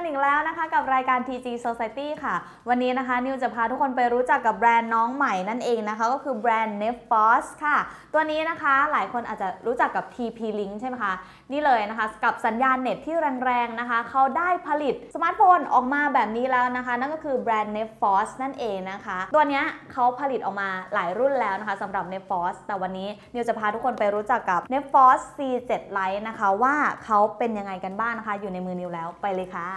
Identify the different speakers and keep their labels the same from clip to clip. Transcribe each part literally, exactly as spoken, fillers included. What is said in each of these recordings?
Speaker 1: อีกแล้วนะคะกับรายการ ที จี Society ค่ะวันนี้นะคะนิวจะพาทุกคนไปรู้จักกับแบรนด์น้องใหม่นั่นเองนะคะก็คือแบรนด์ Netfos ค่ะตัวนี้นะคะหลายคนอาจจะรู้จักกับ ที พี Link ใช่ไหมคะนี่เลยนะคะกับสัญญาณเน็ตที่แรงๆนะคะเขาได้ผลิตสมาร์ทโฟนออกมาแบบนี้แล้วนะคะนั่นก็คือแบรนด์ Netfos นั่นเองนะคะตัวนี้เขาผลิตออกมาหลายรุ่นแล้วนะคะสำหรับ Netfos แต่วันนี้นิวจะพาทุกคนไปรู้จักกับ Netfos ซี เซเว่น Lite นะคะว่าเขาเป็นยังไงกันบ้างนะคะอยู่ในมือนิวแล้วไปเลยค่ะ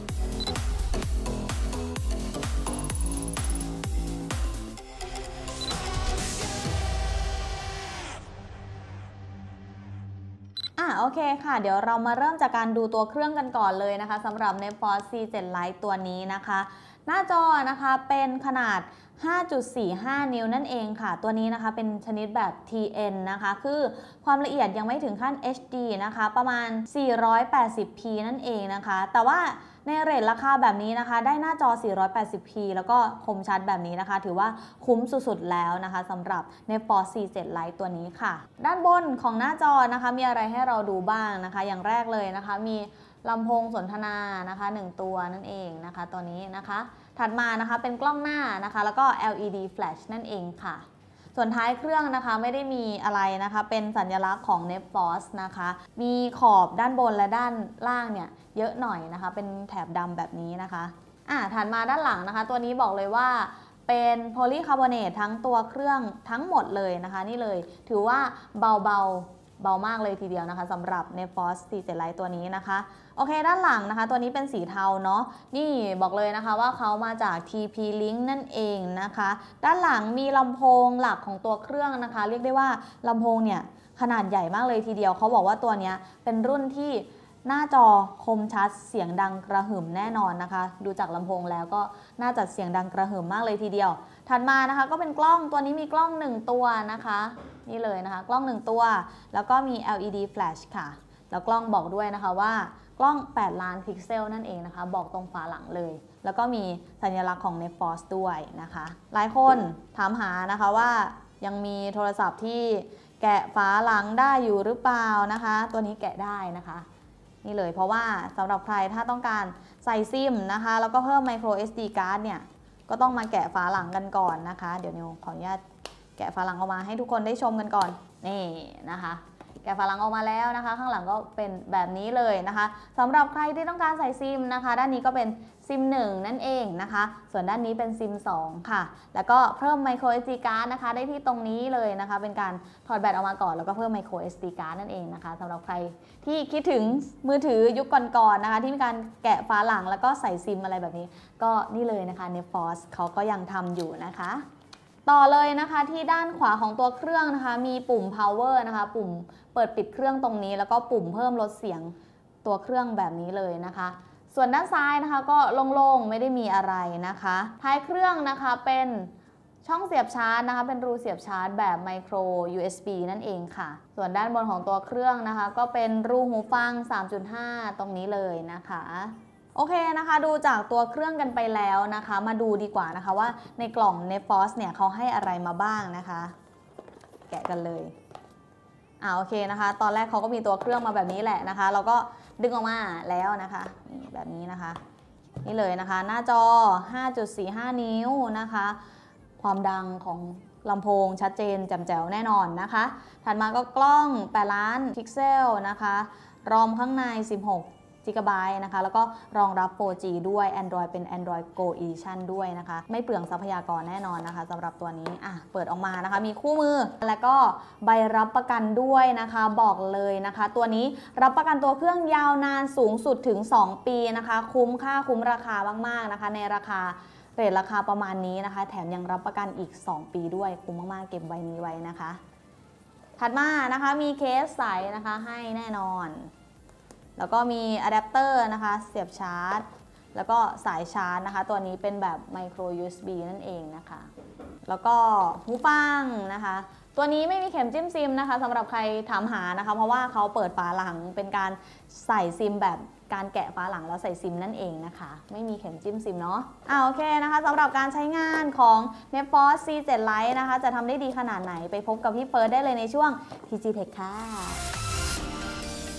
Speaker 1: อ่ะโอเคค่ะเดี๋ยวเรามาเริ่มจากการดูตัวเครื่องกันก่อนเลยนะคะสำหรับ Netfos ซี เซเว่น Lite ตัวนี้นะคะหน้าจอนะคะเป็นขนาด ห้าจุดสี่ห้า นิ้วนั่นเองค่ะตัวนี้นะคะเป็นชนิดแบบ ที เอ็น นะคะคือความละเอียดยังไม่ถึงขั้น เอช ดี นะคะประมาณ สี่ร้อยแปดสิบพี นั่นเองนะคะแต่ว่าในเรทราคาแบบนี้นะคะได้หน้าจอ สี่ร้อยแปดสิบพี แล้วก็คมชัดแบบนี้นะคะถือว่าคุ้มสุดๆแล้วนะคะสำหรับ Netfos ซี เซเว่น Lite ตัวนี้ค่ะด้านบนของหน้าจอนะคะมีอะไรให้เราดูบ้างนะคะอย่างแรกเลยนะคะมีลำโพงสนทนานะคะหนึ่งตัวนั่นเองนะคะตัวนี้นะคะถัดมานะคะเป็นกล้องหน้านะคะแล้วก็ แอล อี ดี Flash นั่นเองค่ะส่วนท้ายเครื่องนะคะไม่ได้มีอะไรนะคะเป็นสัญลักษณ์ของ Netfos นะคะมีขอบด้านบนและด้านล่างเนี่ยเยอะหน่อยนะคะเป็นแถบดำแบบนี้นะคะอ่ะถัดมาด้านหลังนะคะตัวนี้บอกเลยว่าเป็นโพลีคาร์บอเนตทั้งตัวเครื่องทั้งหมดเลยนะคะนี่เลยถือว่าเบาๆเบามากเลยทีเดียวนะคะสำหรับ Netfos ซี เซเว่น Lite ตัวนี้นะคะโอเคด้านหลังนะคะตัวนี้เป็นสีเทาเนาะนี่บอกเลยนะคะว่าเขามาจาก ที พี Link นั่นเองนะคะด้านหลังมีลำโพงหลักของตัวเครื่องนะคะเรียกได้ว่าลำโพงเนี่ยขนาดใหญ่มากเลยทีเดียวเขาบอกว่าตัวนี้เป็นรุ่นที่หน้าจอคมชัดเสียงดังกระหึ่มแน่นอนนะคะดูจากลำโพงแล้วก็น่าจะเสียงดังกระหึ่มมากเลยทีเดียวถัดมานะคะก็เป็นกล้องตัวนี้มีกล้องหนึ่งตัวนะคะนี่เลยนะคะกล้องหนึ่งตัวแล้วก็มี แอล อี ดี Flash ค่ะแล้วกล้องบอกด้วยนะคะว่ากล้องแปดล้านพิกเซลนั่นเองนะคะบอกตรงฝาหลังเลยแล้วก็มีสัญลักษณ์ของ Netfos ด้วยนะคะหลายคนถามหานะคะว่ายังมีโทรศัพท์ที่แกะฝาหลังได้อยู่หรือเปล่านะคะตัวนี้แกะได้นะคะนี่เลยเพราะว่าสำหรับใครถ้าต้องการใส่ซิมนะคะแล้วก็เพิ่ม micro เอส ดี card เนี่ยก็ต้องมาแกะฝาหลังกันก่อนนะคะเดี๋ยวนิวขออนุญาตแกะฝาหลังออกมาให้ทุกคนได้ชมกันก่อนนี่นะคะแกะฝาหลังออกมาแล้วนะคะข้างหลังก็เป็นแบบนี้เลยนะคะสำหรับใครที่ต้องการใส่ซิมนะคะด้านนี้ก็เป็นซิมหนึ่งนั่นเองนะคะส่วนด้านนี้เป็นซิมสองค่ะแล้วก็เพิ่ม micro เอส ดี card นะคะได้ที่ตรงนี้เลยนะคะเป็นการถอดแบตออกมาก่อนแล้วก็เพิ่ม micro เอส ดี card นั่นเองนะคะสำหรับใครที่คิดถึงมือถือยุคก่อนๆนะคะที่มีการแกะฝาหลังแล้วก็ใส่ซิมอะไรแบบนี้ก็นี่เลยนะคะ Netfos เขาก็ยังทำอยู่นะคะต่อเลยนะคะที่ด้านขวาของตัวเครื่องนะคะมีปุ่ม power นะคะปุ่มเปิดปิดเครื่องตรงนี้แล้วก็ปุ่มเพิ่มลดเสียงตัวเครื่องแบบนี้เลยนะคะส่วนด้านซ้ายนะคะก็โล่งๆไม่ได้มีอะไรนะคะท้ายเครื่องนะคะเป็นช่องเสียบชาร์จนะคะเป็นรูเสียบชาร์จแบบ micro ยู เอส บี นั่นเองค่ะส่วนด้านบนของตัวเครื่องนะคะก็เป็นรูหูฟัง สามจุดห้า ตรงนี้เลยนะคะโอเคนะคะดูจากตัวเครื่องกันไปแล้วนะคะมาดูดีกว่านะคะว่าในกล่อง Netfos เนี่ยเขาให้อะไรมาบ้างนะคะแกะกันเลยอ่าโอเคนะคะตอนแรกเขาก็มีตัวเครื่องมาแบบนี้แหละนะคะเราก็ดึงออกมาแล้วนะคะนี่แบบนี้นะคะนี่เลยนะคะหน้าจอ ห้าจุดสี่ห้า นิ้วนะคะความดังของลำโพงชัดเจนแจ่มแจ๋วแน่นอนนะคะถัดมาก็กล้องแปดล้านพิกเซลนะคะรอมข้างในสิบหกจิกะไบต์นะคะแล้วก็รองรับ โฟร์จี ด้วย Android เป็น Android Go Edition ด้วยนะคะไม่เปลืองทรัพยากรแน่นอนนะคะสำหรับตัวนี้อ่ะเปิดออกมานะคะมีคู่มือแล้วก็ใบรับประกันด้วยนะคะบอกเลยนะคะตัวนี้รับประกันตัวเครื่องยาวนานสูงสุดถึงสองปีนะคะคุ้มค่าคุ้มราคามากๆนะคะในราคาเรทราคาประมาณนี้นะคะแถมยังรับประกันอีกสองปีด้วยคุ้มมากๆเก็บใบนี้ไว้นะคะถัดมานะคะมีเคสใสนะคะให้แน่นอนแล้วก็มีอะแดปเตอร์นะคะเสียบชาร์จแล้วก็สายชาร์จนะคะตัวนี้เป็นแบบ micro ยู เอส บี นั่นเองนะคะแล้วก็หูฟังนะคะตัวนี้ไม่มีเข็มจิ้มซิมนะคะสำหรับใครถามหานะคะเพราะว่าเขาเปิดฝาหลังเป็นการใส่ซิมแบบการแกะฝาหลังแล้วใส่ซิมนั่นเองนะคะไม่มีเข็มจิ้มซิมเนาะอ่าโอเคนะคะสำหรับการใช้งานของ Netfos ซี เซเว่น Lite นะคะจะทำได้ดีขนาดไหนไปพบกับพี่เฟิร์สได้เลยในช่วง ที จี Tech ค่ะ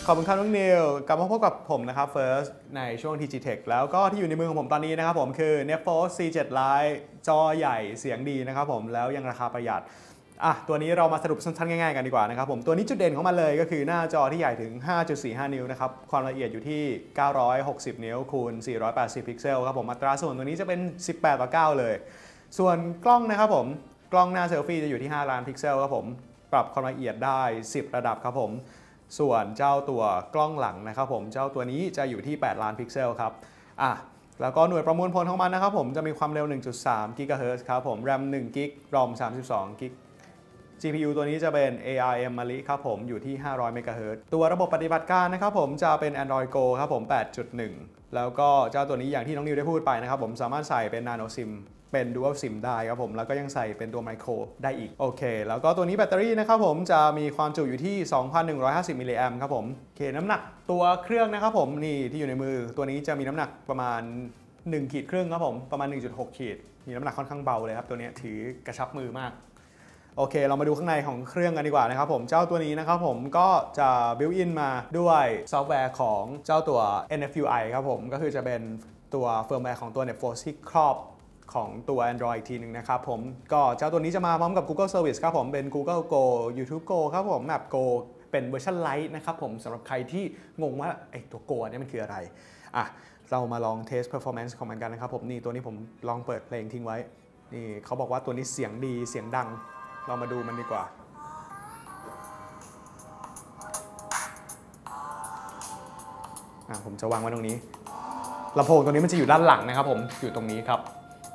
Speaker 2: ขอบคุณครับน้องนิวกลับมาพบกับผมนะครับ First ในช่วง ที จี Tech แล้วก็ที่อยู่ในมือของผมตอนนี้นะครับผมคือ Netforce ซี เซเว่น Lite จอใหญ่เสียงดีนะครับผมแล้วยังราคาประหยัดอ่ะตัวนี้เรามาสรุปสั้นๆง่ายๆกันดีกว่านะครับผมตัวนี้จุดเด่นของมันเลยก็คือหน้าจอที่ใหญ่ถึง ห้าจุดสี่ห้า นิ้วนะครับความละเอียดอยู่ที่เก้าร้อยหกสิบนิ้วคูณสี่ร้อยแปดสิบพิกเซลครับผมอัตราส่วนตัวนี้จะเป็นสิบแปดต่อเก้าเลยส่วนกล้องนะครับผมกล้องหน้าเซลฟี่จะอยู่ที่ห้าล้านพิกเซลครับผมปรับความละเอียดได้สิบระดับครับผมส่วนเจ้าตัวกล้องหลังนะครับผมเจ้าตัวนี้จะอยู่ที่แปดล้านพิกเซลครับอ่ะแล้วก็หน่วยประมวลผลของมันนะครับผมจะมีความเร็ว หนึ่งจุดสาม กิกะเฮิรตซ์ครับผม แรม หนึ่ง กิก รอม สามสิบสอง กิก จี พี ยู ตัวนี้จะเป็น เอ อาร์ เอ็ม Mali ครับผมอยู่ที่ ห้าร้อย เมกะเฮิรตซ์ตัวระบบปฏิบัติการนะครับผมจะเป็น Android Go ครับผม แปดจุดหนึ่ง แล้วก็เจ้าตัวนี้อย่างที่น้องนิวได้พูดไปนะครับผมสามารถใส่เป็น Nano SIM เป็น Dual SIM ได้ครับผมแล้วก็ยังใส่เป็นตัว Micro ได้อีกโอเคแล้วก็ตัวนี้แบตเตอรี่นะครับผมจะมีความจุอยู่ที่ สองพันหนึ่งร้อยห้าสิบ มิลลิแอมป์ครับผมโอเคน้ำหนักตัวเครื่องนะครับผมนี่ที่อยู่ในมือตัวนี้จะมีน้ำหนักประมาณหนึ่งขีดครึ่งครับผมประมาณ หนึ่งจุดหก ขีดมีน้ำหนักค่อนข้างเบาเลยครับตัวนี้ถือกระชับมือมากโอเคเรามาดูข้างในของเครื่องกันดีกว่านะครับผมเจ้าตัวนี้นะครับผมก็จะบิวอินมาด้วยซอฟต์แวร์ของเจ้าตัว เอ็น เอฟ ยู ไอ ครับผมก็คือจะเป็นตัวเฟิร์มแวร์ของตัว Netforce ที่ครอบของตัว Android อีกทีหนึ่งนะครับผมก็เจ้าตัวนี้จะมาพร้อมกับ Google Service ครับผมเป็น Google Go YouTube Go ครับผม Map Go เป็นเวอร์ชัน Lite นะครับผมสำหรับใครที่งงว่าไอ้ตัว Go เนี่ยมันคืออะไรอ่ะเรามาลองเทส performance ของมันกันนะครับผมนี่ตัวนี้ผมลองเปิดเพลงทิ้งไว้นี่เขาบอกว่าตัวนี้เสียงดีเสียงดังเรามาดูมันดีกว่าอ่ะผมจะวางไว้ตรงนี้ลำโพงตัวนี้มันจะอยู่ด้านหลังนะครับผมอยู่ตรงนี้ครับ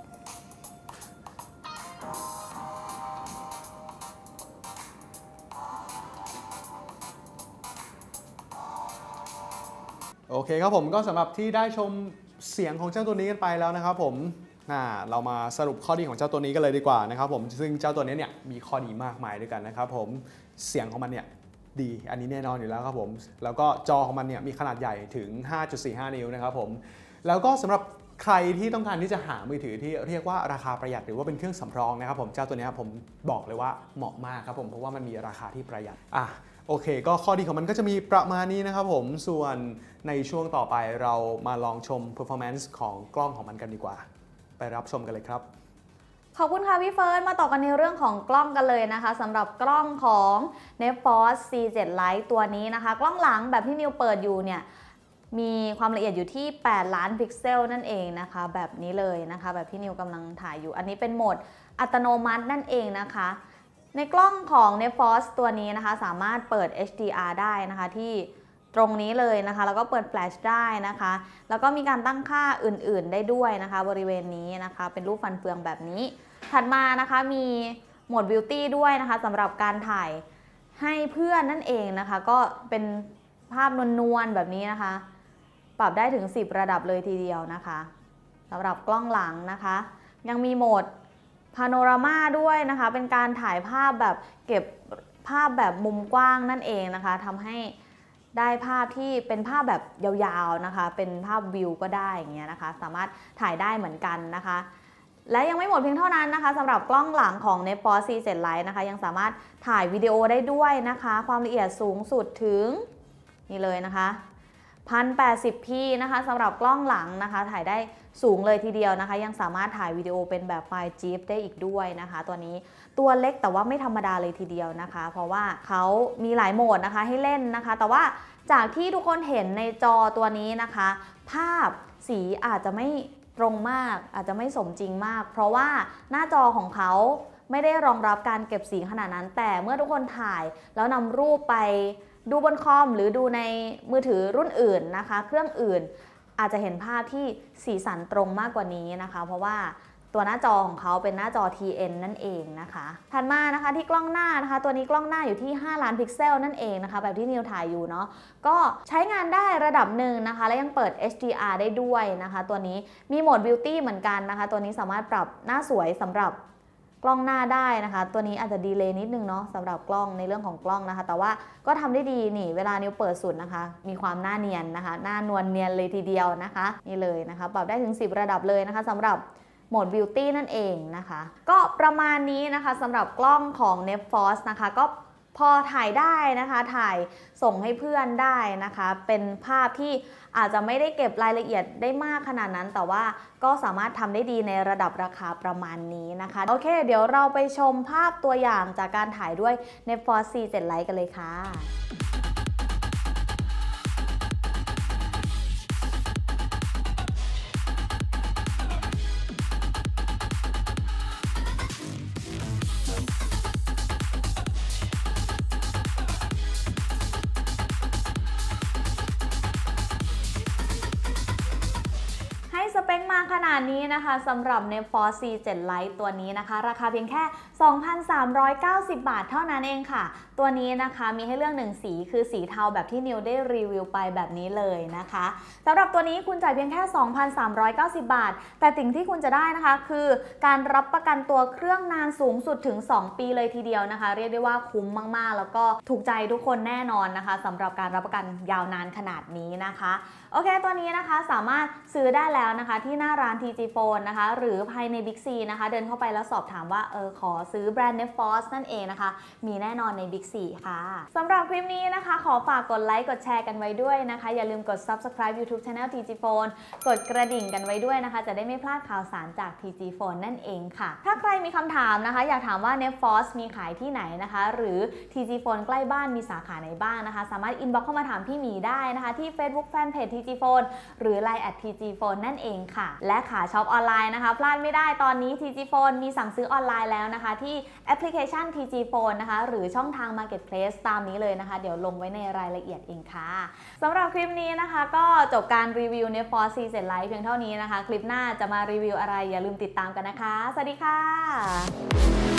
Speaker 2: โอเคครับผมก็สำหรับที่ได้ชมเสียงของเจ้าตัวนี้กันไปแล้วนะครับผมเรามาสรุปข้อดีของเจ้าตัวนี้กันเลยดีกว่านะครับผมซึ่งเจ้าตัวนี้เนี่ยมีข้อดีมากมายด้วยกันนะครับผมเสียงของมันเนี่ยดีอันนี้แน่นอนอยู่แล้วครับผมแล้วก็จอของมันเนี่ยมีขนาดใหญ่ถึง ห้าจุดสี่ห้า นิ้วนะครับผมแล้วก็สำหรับใครที่ต้องการที่จะหามือถือที่เรียกว่าราคาประหยัดหรือว่าเป็นเครื่องสำรองนะครับผมเจ้าตัวนี้ผมบอกเลยว่าเหมาะมากครับผมเพราะว่ามันมีราคาที่ประหยัดอ่ะโอเคก็ข้อดีของมันก็จะมีประมาณนี้นะครับผมส่วนในช่วงต่อไปเรามาลองชม performance ของกล้องของมันกันดีกว่าไปรับชมกันเลยครับ
Speaker 1: ขอบคุณค่ะพี่เฟิร์นมาต่อกันในเรื่องของกล้องกันเลยนะคะสำหรับกล้องของ Netforce ซี เซเว่น Lite ตัวนี้นะคะกล้องหลังแบบที่นิวเปิดอยู่เนี่ยมีความละเอียดอยู่ที่แปดล้านพิกเซลนั่นเองนะคะแบบนี้เลยนะคะแบบที่นิวกำลังถ่ายอยู่อันนี้เป็นโหมดอัตโนมัตินั่นเองนะคะในกล้องของ Netforce ตัวนี้นะคะสามารถเปิด เอช ดี อาร์ ได้นะคะที่ตรงนี้เลยนะคะแล้วก็เปิดแฟลชได้นะคะแล้วก็มีการตั้งค่าอื่นๆได้ด้วยนะคะบริเวณนี้นะคะเป็นรูปฟันเฟืองแบบนี้ถัดมานะคะมีโหมด Beauty ด้วยนะคะสำหรับการถ่ายให้เพื่อนนั่นเองนะคะก็เป็นภาพนวลๆแบบนี้นะคะปรับได้ถึงสิบระดับเลยทีเดียวนะคะสำหรับกล้องหลังนะคะยังมีโหมดพาโนรามาด้วยนะคะเป็นการถ่ายภาพแบบเก็บภาพแบบมุมกว้างนั่นเองนะคะทำให้ได้ภาพที่เป็นภาพแบบยาวๆนะคะเป็นภาพวิวก็ได้อย่างเงี้ยนะคะสามารถถ่ายได้เหมือนกันนะคะและยังไม่หมดเพียงเท่านั้นนะคะสำหรับกล้องหลังของ Netforce ซี เซเว่น Lite นะคะยังสามารถถ่ายวิดีโอได้ด้วยนะคะความละเอียดสูงสุดถึงนี่เลยนะคะ หนึ่งพันแปดสิบพี นะคะสำหรับกล้องหลังนะคะถ่ายได้สูงเลยทีเดียวนะคะยังสามารถถ่ายวิดีโอเป็นแบบไฟล์ จี ไอ เอฟ ได้อีกด้วยนะคะตัวนี้ตัวเล็กแต่ว่าไม่ธรรมดาเลยทีเดียวนะคะเพราะว่าเขามีหลายโหมดนะคะให้เล่นนะคะแต่ว่าจากที่ทุกคนเห็นในจอตัวนี้นะคะภาพสีอาจจะไม่ตรงมากอาจจะไม่สมจริงมากเพราะว่าหน้าจอของเขาไม่ได้รองรับการเก็บสีขนาดนั้นแต่เมื่อทุกคนถ่ายแล้วนำรูปไปดูบนคอมหรือดูในมือถือรุ่นอื่นนะคะเครื่องอื่นอาจจะเห็นภาพที่สีสันตรงมากกว่านี้นะคะเพราะว่าตัวหน้าจอของเขาเป็นหน้าจอ ที เอ็น นั่นเองนะคะถัดมานะคะที่กล้องหน้านะคะตัวนี้กล้องหน้าอยู่ที่ห้าล้านพิกเซลนั่นเองนะคะแบบที่นิวถ่ายอยู่เนาะก็ใช้งานได้ระดับหนึ่งนะคะและยังเปิด เอช ดี อาร์ ได้ด้วยนะคะตัวนี้มีโหมด Beauty เหมือนกันนะคะตัวนี้สามารถปรับหน้าสวยสำหรับกล้องหน้าได้นะคะตัวนี้อาจจะดีเลย์นิดนึงเนาะสำหรับกล้องในเรื่องของกล้องนะคะแต่ว่าก็ทำได้ดีนี่เวลานิวเปิดสุดนะคะมีความหน้าเนียนนะคะหน้านวลเนียนเลยทีเดียวนะคะนี่เลยนะคะปรับได้ถึงสิบระดับเลยนะคะสำหรับโหมด Beauty นั่นเองนะคะก็ประมาณนี้นะคะสำหรับกล้องของ Netforce นะคะก็พอถ่ายได้นะคะถ่ายส่งให้เพื่อนได้นะคะเป็นภาพที่อาจจะไม่ได้เก็บรายละเอียดได้มากขนาดนั้นแต่ว่าก็สามารถทำได้ดีในระดับราคาประมาณนี้นะคะโอเคเดี๋ยวเราไปชมภาพตัวอย่างจากการถ่ายด้วย NetForce ซี เซเว่น Lite กันเลยค่ะสเปคมาขนาดนี้นะคะสำหรับ NetForce ซี เซเว่น Lite ตัวนี้นะคะราคาเพียงแค่ สองพันสามร้อยเก้าสิบ บาทเท่านั้นเองค่ะตัวนี้นะคะมีให้เลือกหนึ่งสีคือสีเทาแบบที่นิวได้รีวิวไปแบบนี้เลยนะคะสำหรับตัวนี้คุณจ่ายเพียงแค่ สองพันสามร้อยเก้าสิบ บาทแต่สิ่งที่คุณจะได้นะคะคือการรับประกันตัวเครื่องนานสูงสุดถึงสองปีเลยทีเดียวนะคะเรียกได้ว่าคุ้มมากๆแล้วก็ถูกใจทุกคนแน่นอนนะคะสำหรับการรับประกันยาวนานขนาดนี้นะคะโอเคตัวนี้นะคะสามารถซื้อได้แล้วนะคะที่หน้าร้าน ที จี Phone นะคะหรือภายใน Big C นะคะเดินเข้าไปแล้วสอบถามว่าเออขอซื้อแบรนด์ NetForce นั่นเองนะคะมีแน่นอนใน Big C ค่ะสำหรับคลิปนี้นะคะขอฝากกดไลค์กดแชร์กันไว้ด้วยนะคะอย่าลืมกด Subscribe YouTube Channel ที จี Phone กดกระดิ่งกันไว้ด้วยนะคะจะได้ไม่พลาดข่าวสารจาก ที จี Phone นั่นเองค่ะถ้าใครมีคำถามนะคะอยากถามว่า NetForce มีขายที่ไหนนะคะหรือ ที จี Phone ใกล้บ้านมีสาขาไหนบ้างนะคะสามารถ inbox เข้ามาถามพี่หมีได้นะคะที่ Facebook Fanpage ที จี Phone หรือ ไลน์ แอท ที จี Phone นั่นเองค่ะและขาช็อปออนไลน์นะคะพลาดไม่ได้ตอนนี้ ที จี Phone มีสั่งซื้อออนไลน์แล้วนะคะที่แอปพลิเคชัน ที จี Phone นะคะหรือช่องทาง Marketplace ตามนี้เลยนะคะเดี๋ยวลงไว้ในรายละเอียดเองค่ะสำหรับคลิปนี้นะคะก็จบการรีวิว NetForce ซี เซเว่น Lite เพียงเท่านี้นะคะคลิปหน้าจะมารีวิวอะไรอย่าลืมติดตามกันนะคะสวัสดีค่ะ